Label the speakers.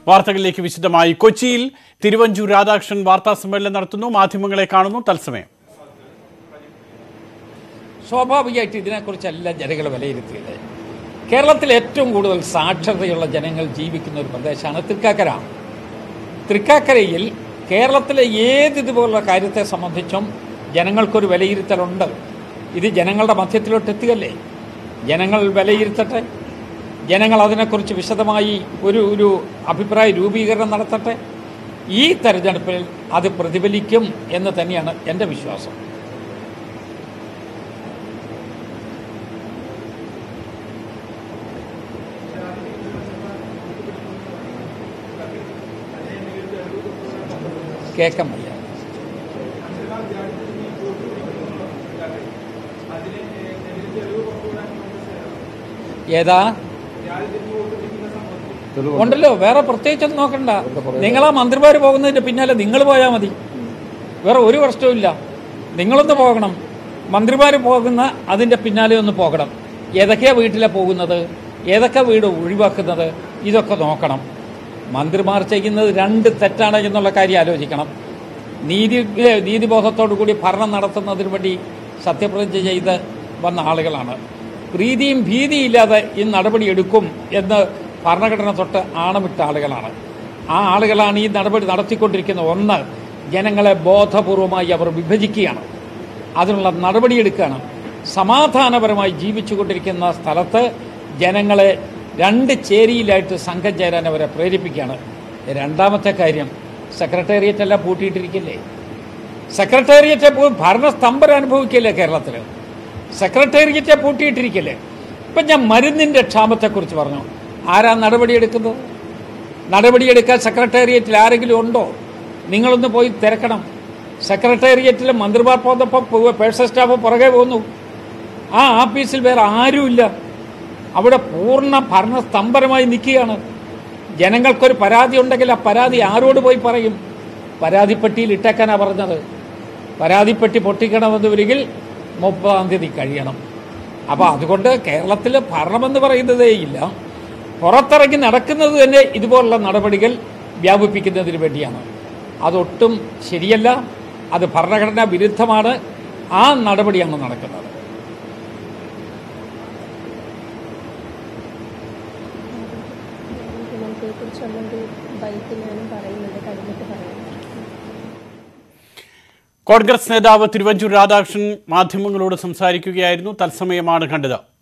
Speaker 1: വാർത്തകളിലേക്ക് വിശദമായി. കൊച്ചിയിൽ തിരുവഞ്ചൂർ രാധാകൃഷ്ണൻ വാർത്താ സമ്മേളനം നടത്തുന്നു. മാധ്യമങ്ങളെ കാണുന്നു. തത്സമയം.
Speaker 2: സ്വാഭാവികമായിട്ട് ഇതിനെക്കുറിച്ചെല്ലാം ജനങ്ങൾ വിലയിരുത്തിയത്. കേരളത്തിൽ ഏറ്റവും കൂടുതൽ സാക്ഷരതയുള്ള ജനങ്ങൾ ജീവിക്കുന്ന ഒരു പ്രദേശമാണ് തൃക്കാക്കര. തൃക്കാക്കരയിൽ കേരളത്തിലെ ഇതുപോലുള്ള കാര്യത്തെ സംബന്ധിച്ചും ജനങ്ങൾക്കൊരു വിലയിരുത്തലുണ്ട്. ഇത് ജനങ്ങളുടെ മധ്യത്തിലോട്ട് എത്തുകയല്ലേ? ജനങ്ങൾ വിലയിരുത്തട്ടെ, ജനങ്ങൾ അതിനെക്കുറിച്ച് വിശദമായി ഒരു അഭിപ്രായ രൂപീകരണം നടത്തട്ടെ. ഈ തെരഞ്ഞെടുപ്പിൽ അത് പ്രതിഫലിക്കും എന്ന് തന്നെയാണ് എൻ്റെ വിശ്വാസം. കേൾക്കാൻ വയ്യ. ഏതാ ഉണ്ടല്ലോ, വേറെ പ്രത്യേകിച്ചൊന്നും നോക്കണ്ട. നിങ്ങളാ മന്ത്രിമാർ പോകുന്നതിന്റെ പിന്നാലെ നിങ്ങൾ പോയാൽ മതി. വേറെ ഒരു പ്രശ്നവുമില്ല. നിങ്ങളൊന്ന് പോകണം, മന്ത്രിമാർ പോകുന്ന അതിന്റെ പിന്നാലെ ഒന്ന് പോകണം. ഏതൊക്കെയാ വീട്ടിലെ പോകുന്നത്, ഏതൊക്കെ വീട് ഒഴിവാക്കുന്നത്, ഇതൊക്കെ നോക്കണം. മന്ത്രിമാർ ചെയ്യുന്നത് രണ്ട് തെറ്റാണ് എന്നുള്ള കാര്യം ആലോചിക്കണം. നീതിബോധത്തോടു കൂടി ഭരണം നടത്തുന്നതിന് വേണ്ടി സത്യപ്രതിജ്ഞ ചെയ്ത് വന്ന ആളുകളാണ്. പ്രീതിയും ഭീതിയില്ലാതെ ഈ നടപടിയെടുക്കും എന്ന് ഭരണഘടന തൊട്ട് ആണമിട്ട ആളുകളാണ്. ആ ആളുകളാണ് ഈ നടപടി നടത്തിക്കൊണ്ടിരിക്കുന്നത്. ഒന്ന്, ജനങ്ങളെ ബോധപൂർവമായി അവർ വിഭജിക്കുകയാണ്, അതിനുള്ള നടപടിയെടുക്കുകയാണ്. സമാധാനപരമായി ജീവിച്ചുകൊണ്ടിരിക്കുന്ന സ്ഥലത്ത് ജനങ്ങളെ രണ്ട് ചേരിയിലായിട്ട് സംഘം ചേരാൻ അവരെ പ്രേരിപ്പിക്കുകയാണ്. രണ്ടാമത്തെ കാര്യം, സെക്രട്ടേറിയറ്റ് എല്ലാം പൂട്ടിയിട്ടിരിക്കില്ലേ? സെക്രട്ടേറിയറ്റ് ഭരണസ്തംഭനം അനുഭവിക്കില്ലേ കേരളത്തിൽ? സെക്രട്ടേറിയറ്റ് പൂട്ടിയിട്ടിരിക്കില്ലേ? ഇപ്പം ഞാൻ മരുന്നിൻ്റെ ക്ഷാമത്തെക്കുറിച്ച് പറഞ്ഞു. ആരാ നടപടിയെടുക്കുന്നത്? നടപടിയെടുക്കാൻ സെക്രട്ടേറിയറ്റിൽ ആരെങ്കിലും ഉണ്ടോ? നിങ്ങളൊന്ന് പോയി തിരക്കണം. സെക്രട്ടേറിയറ്റിൽ മന്ത്രിമാർ പോകുന്നപ്പോൾ പേഴ്സണൽ സ്റ്റാഫ് പുറകെ പോകുന്നു. ആ ആഫീസിൽ വേറെ ആരുമില്ല. അവിടെ പൂർണ്ണ ഭരണസ്തംഭനമായി നിൽക്കുകയാണ്. ജനങ്ങൾക്കൊരു പരാതി ഉണ്ടെങ്കിൽ ആ പരാതി ആരോട് പോയി പറയും? പരാതിപ്പെട്ടിയിൽ ഇട്ടേക്കാനാണ് പറഞ്ഞത്. പരാതിപ്പെട്ടി പൊട്ടിക്കണമെന്ന് വരികിൽ 30-ാം തീയതി കഴിയണം. അപ്പോൾ അതുകൊണ്ട് കേരളത്തിൽ ഭരണമെന്ന് പറയുന്നതേ ഇല്ല. പുറത്തിറങ്ങി നടക്കുന്നത് തന്നെ ഇതുപോലുള്ള നടപടികൾ വ്യാപിപ്പിക്കുന്നതിന് വേണ്ടിയാണ്. അതൊട്ടും ശരിയല്ല. അത് ഭരണഘടനാ വിരുദ്ധമാണ്. ആ നടപടിയാണ് നടക്കുന്നത്.
Speaker 1: കോൺഗ്രസ് നേതാവ് തിരുവഞ്ചൂർ രാധാകൃഷ്ണൻ മാധ്യമങ്ങളോട് സംസാരിക്കുകയായിരുന്നു. തത്സമയമാണ് കണ്ടത്.